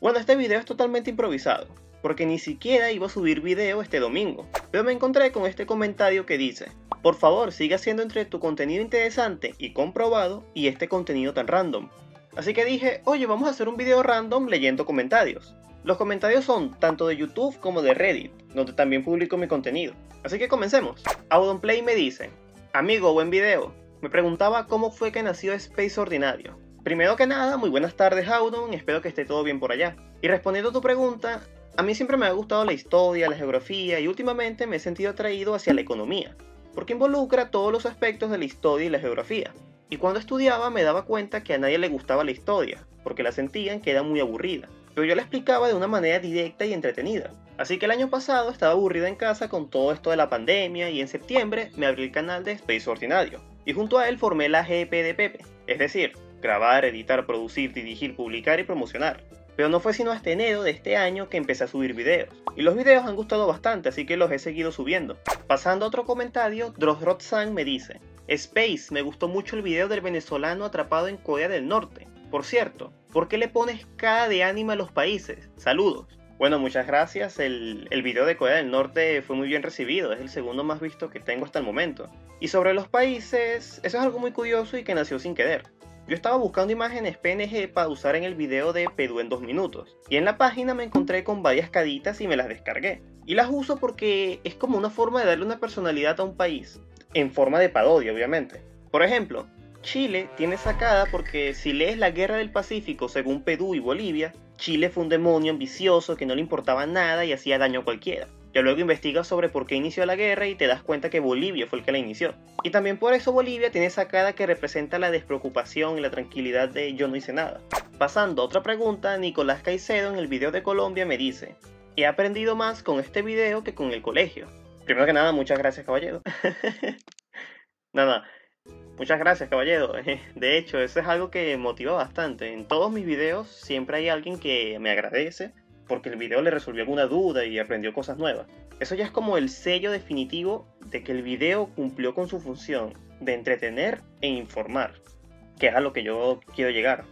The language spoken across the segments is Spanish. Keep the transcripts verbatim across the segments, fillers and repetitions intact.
Bueno, este video es totalmente improvisado, porque ni siquiera iba a subir video este domingo, pero me encontré con este comentario que dice: por favor, sigue haciendo entre tu contenido interesante y comprobado y este contenido tan random. Así que dije, oye, vamos a hacer un video random leyendo comentarios. Los comentarios son tanto de YouTube como de Reddit, donde también publico mi contenido. Así que comencemos. Audonplay me dice: amigo, buen video. Me preguntaba cómo fue que nació Space Ordinario. Primero que nada, muy buenas tardes, Audon, espero que esté todo bien por allá. Y respondiendo a tu pregunta, a mí siempre me ha gustado la historia, la geografía y últimamente me he sentido atraído hacia la economía, porque involucra todos los aspectos de la historia y la geografía. Y cuando estudiaba me daba cuenta que a nadie le gustaba la historia, porque la sentían que era muy aburrida. Pero yo la explicaba de una manera directa y entretenida. Así que el año pasado estaba aburrido en casa con todo esto de la pandemia y en septiembre me abrí el canal de Space Ordinario. Y junto a él formé la G P de Pepe, es decir, grabar, editar, producir, dirigir, publicar y promocionar. Pero no fue sino hasta enero de este año que empecé a subir videos. Y los videos han gustado bastante, así que los he seguido subiendo. Pasando a otro comentario, Drosrod-san me dice: Space, me gustó mucho el video del venezolano atrapado en Corea del Norte. Por cierto, ¿por qué le pones cara de anime a los países? Saludos. Bueno, muchas gracias. El, el video de Corea del Norte fue muy bien recibido. Es el segundo más visto que tengo hasta el momento. Y sobre los países, eso es algo muy curioso y que nació sin querer. Yo estaba buscando imágenes P N G para usar en el video de Perú en dos minutos. Y en la página me encontré con varias caritas y me las descargué. Y las uso porque es como una forma de darle una personalidad a un país. En forma de parodia, obviamente. Por ejemplo, Chile tiene esa cara porque si lees la Guerra del Pacífico según Perú y Bolivia, Chile fue un demonio ambicioso que no le importaba nada y hacía daño a cualquiera. Ya luego investigas sobre por qué inició la guerra y te das cuenta que Bolivia fue el que la inició. Y también por eso Bolivia tiene esa cara que representa la despreocupación y la tranquilidad de yo no hice nada. Pasando a otra pregunta, Nicolás Caicedo en el video de Colombia me dice: he aprendido más con este video que con el colegio. Primero que nada, muchas gracias, caballero. Nada, muchas gracias, caballero. De hecho, eso es algo que motiva bastante. En todos mis videos siempre hay alguien que me agradece porque el video le resolvió alguna duda y aprendió cosas nuevas. Eso ya es como el sello definitivo de que el video cumplió con su función de entretener e informar, que es a lo que yo quiero llegar.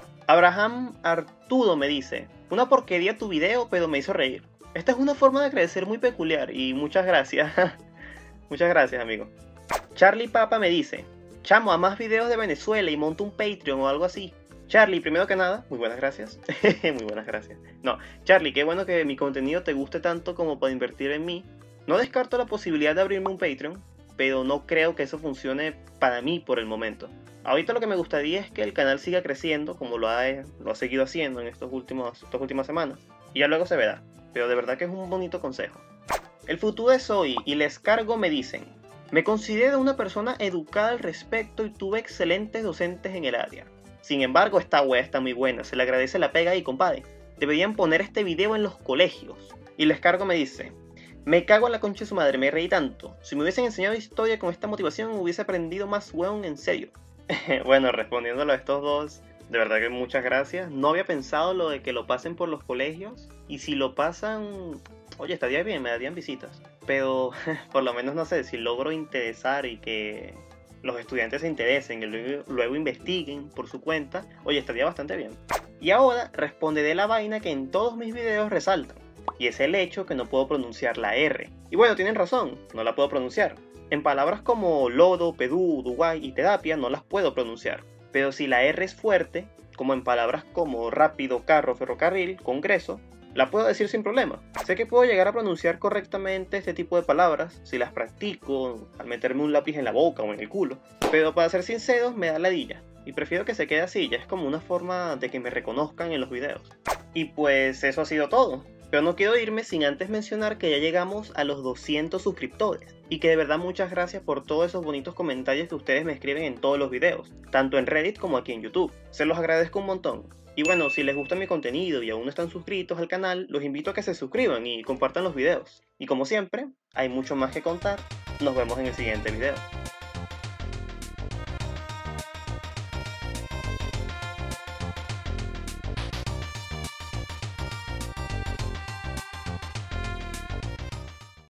Abraham Arturo me dice: una porquería tu video, pero me hizo reír. Esta es una forma de agradecer muy peculiar y muchas gracias. Muchas gracias, amigo. Charlie Papa me dice: chamo, a más videos de Venezuela y monta un Patreon o algo así. Charlie, primero que nada, muy buenas gracias. Muy buenas gracias. No, Charlie, qué bueno que mi contenido te guste tanto como para invertir en mí. No descarto la posibilidad de abrirme un Patreon, pero no creo que eso funcione para mí por el momento. Ahorita lo que me gustaría es que el canal siga creciendo como lo ha, lo ha seguido haciendo en estos últimos, estas últimas semanas. Y ya luego se verá, pero de verdad que es un bonito consejo. El futuro es hoy y les cargo me dicen: me considero una persona educada al respecto y tuve excelentes docentes en el área. Sin embargo, esta wea está muy buena, se le agradece la pega y compadre. Deberían poner este video en los colegios. Y les cargo me dice: me cago en la concha de su madre, me reí tanto. Si me hubiesen enseñado historia con esta motivación, hubiese aprendido más, weón, en serio. Bueno, respondiéndolo a estos dos, de verdad que muchas gracias. No había pensado lo de que lo pasen por los colegios. Y si lo pasan, oye, estaría bien, me darían visitas. Pero por lo menos, no sé, si logro interesar y que los estudiantes se interesen y luego, luego investiguen por su cuenta, oye, estaría bastante bien. Y ahora responderé la vaina que en todos mis videos resaltan, y es el hecho que no puedo pronunciar la R. Y bueno, tienen razón, no la puedo pronunciar. En palabras como lodo, Perú, Uruguay y terapia no las puedo pronunciar. Pero si la R es fuerte, como en palabras como rápido, carro, ferrocarril, congreso, la puedo decir sin problema. Sé que puedo llegar a pronunciar correctamente este tipo de palabras si las practico al meterme un lápiz en la boca o en el culo. Pero para ser sinceros me da ladilla. Y prefiero que se quede así, ya es como una forma de que me reconozcan en los videos. Y pues eso ha sido todo. Pero no quiero irme sin antes mencionar que ya llegamos a los doscientos suscriptores. Y que de verdad muchas gracias por todos esos bonitos comentarios que ustedes me escriben en todos los videos. Tanto en Reddit como aquí en YouTube. Se los agradezco un montón. Y bueno, si les gusta mi contenido y aún no están suscritos al canal, los invito a que se suscriban y compartan los videos. Y como siempre, hay mucho más que contar. Nos vemos en el siguiente video.